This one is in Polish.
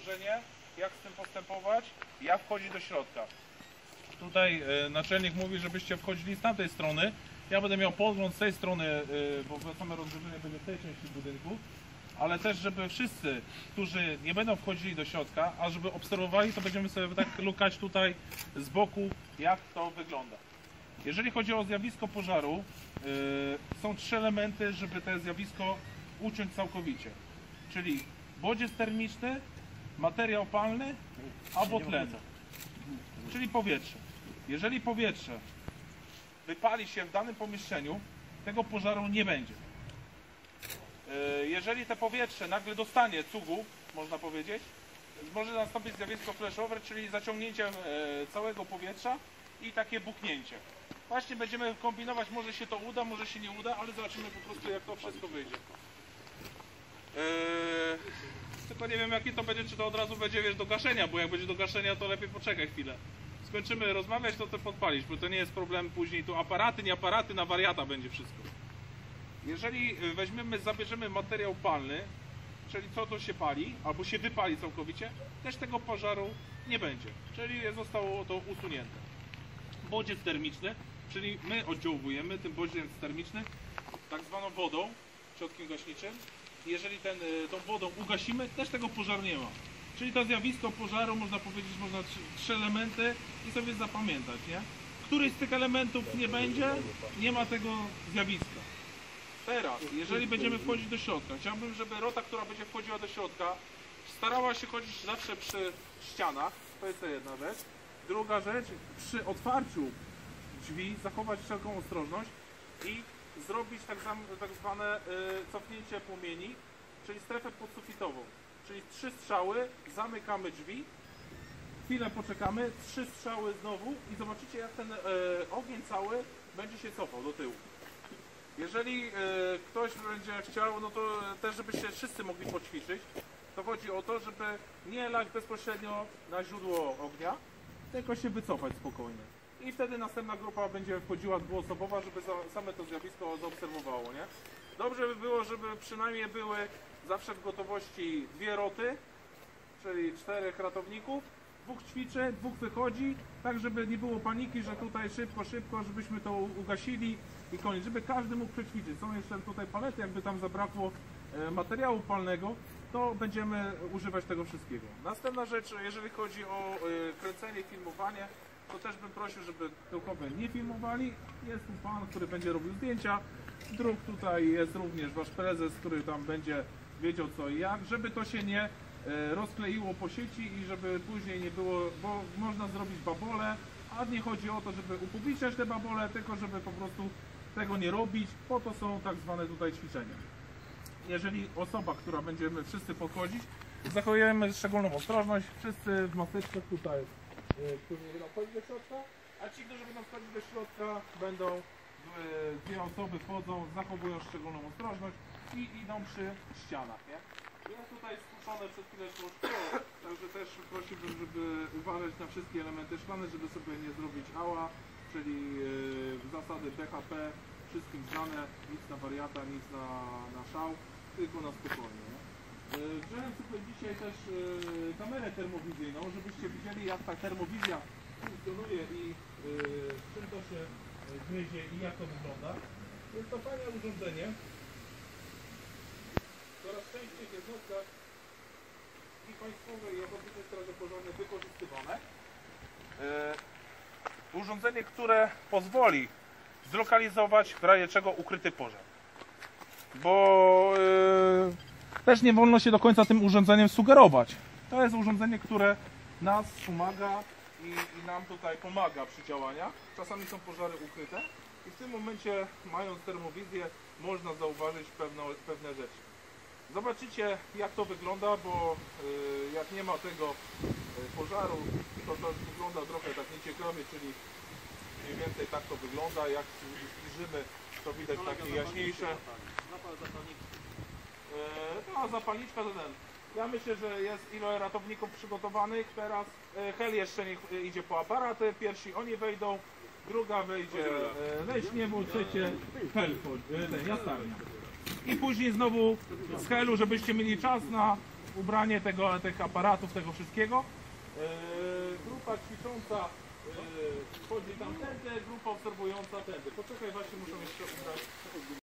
rozporządzenie, jak z tym postępować, jak wchodzić do środka. Tutaj naczelnik mówi, żebyście wchodzili z tamtej strony. Ja będę miał podgląd z tej strony, bo same rozłożenie będzie w tej części budynku, ale też, żeby wszyscy, którzy nie będą wchodzili do środka, a żeby obserwowali, to będziemy sobie tak lukać tutaj z boku, jak to wygląda. Jeżeli chodzi o zjawisko pożaru, są 3 elementy, żeby to zjawisko uciąć całkowicie. Czyli bodziec termiczny, materiał palny albo tlen. Czyli powietrze. Jeżeli powietrze wypali się w danym pomieszczeniu, tego pożaru nie będzie. Jeżeli to powietrze nagle dostanie cugów, można powiedzieć, może nastąpić zjawisko flashover, czyli zaciągnięcie całego powietrza i takie buchnięcie. Właśnie będziemy kombinować, może się to uda, może się nie uda, ale zobaczymy po prostu, jak to wszystko wyjdzie. Tylko nie wiem, jaki to będzie, czy to od razu będzie, wiesz, do gaszenia, bo jak będzie do gaszenia, to lepiej poczekaj chwilę. Skończymy rozmawiać, to podpalisz, bo to nie jest problem później, tu aparaty, nie aparaty, na wariata będzie wszystko. Jeżeli zabierzemy materiał palny, czyli co to się pali, albo się wypali całkowicie, też tego pożaru nie będzie, czyli zostało to usunięte. Bodziec termiczny, czyli my oddziałujemy tym bodziec termiczny tak zwaną wodą, środkiem gaśniczym. Jeżeli tą wodą ugasimy, też tego pożaru nie ma. Czyli to zjawisko pożaru, można powiedzieć, można 3 elementy i sobie zapamiętać, nie? Któryś z tych elementów nie będzie, nie ma tego zjawiska. Teraz, jeżeli będziemy wchodzić do środka, chciałbym, żeby rota, która będzie wchodziła do środka, starała się chodzić zawsze przy ścianach, to jest to jedna rzecz. Druga rzecz, przy otwarciu drzwi zachować wszelką ostrożność i zrobić tak zwane cofnięcie płomieni, czyli strefę podsufitową. Czyli 3 strzały, zamykamy drzwi, chwilę poczekamy, 3 strzały znowu i zobaczycie, jak ten ogień cały będzie się cofał do tyłu. Jeżeli ktoś będzie chciał, no to też żebyście wszyscy mogli poćwiczyć, to chodzi o to, żeby nie lać bezpośrednio na źródło ognia, tylko się wycofać spokojnie. I wtedy następna grupa będzie wchodziła dwuosobowa, żeby same to zjawisko zaobserwowało, nie? Dobrze by było, żeby przynajmniej były zawsze w gotowości 2 roty, czyli 4 ratowników, 2 ćwiczy, 2 wychodzi, tak żeby nie było paniki, że tutaj szybko, żebyśmy to ugasili i koniec, żeby każdy mógł przećwiczyć. Są jeszcze tutaj palety, jakby tam zabrakło materiału palnego, to będziemy używać tego wszystkiego. Następna rzecz, jeżeli chodzi o kręcenie, filmowanie, to też bym prosił, żeby tyłkowie nie filmowali. Jest tu pan, który będzie robił zdjęcia. Druk tutaj jest również wasz prezes, który tam będzie wiedział co i jak, żeby to się nie rozkleiło po sieci i żeby później nie było, bo można zrobić babole, a nie chodzi o to, żeby upubliczniać te babole, tylko żeby po prostu tego nie robić, po to są tak zwane tutaj ćwiczenia. Jeżeli osoba, która będziemy wszyscy podchodzić, zachowujemy szczególną ostrożność, wszyscy w maseczkach tutaj, którzy nie będą wchodzić do środka, a ci, którzy będą wchodzić do środka, będą 2 osoby wchodzą, zachowują szczególną ostrożność i idą przy ścianach, nie? Jest tutaj spuszczone przez chwileczkę szkło, także też prosiłbym, żeby uważać na wszystkie elementy szklane, żeby sobie nie zrobić ała, czyli zasady BHP, wszystkim znane, nic na wariata, nic na szał, tylko na spokojnie. Wziąłem sobie dzisiaj też kamerę termowizyjną, żebyście widzieli, jak ta termowizja funkcjonuje i czym to się gryzie i jak to wygląda. Jest to fajne urządzenie. Coraz częściej w jednostkach i państwowej, i ochotniczej straży pożarnej wykorzystywane. Urządzenie, które pozwoli zlokalizować w razie czego ukryty pożar. Bo też nie wolno się do końca tym urządzeniem sugerować. To jest urządzenie, które nas pomaga i nam tutaj pomaga przy działaniach. Czasami są pożary ukryte i w tym momencie, mając termowizję, można zauważyć pewne rzeczy. Zobaczycie, jak to wygląda, bo jak nie ma tego pożaru, to wygląda trochę tak nieciekawie, czyli mniej więcej tak to wygląda. Jak zbliżymy, to widać takie jaśniejsze. No, zapalniczka to ten. Ja myślę, że jest ile ratowników przygotowanych. Teraz hel jeszcze niech idzie po aparaty. Pierwsi oni wejdą, druga wejdzie leśniemu, trzecie hel, jastarnia. I później znowu z helu, żebyście mieli czas na ubranie tych aparatów, tego wszystkiego. Grupa ćwicząca wchodzi tam tędy, grupa obserwująca tędy. Poczekaj, właśnie muszę jeszcze ubrać.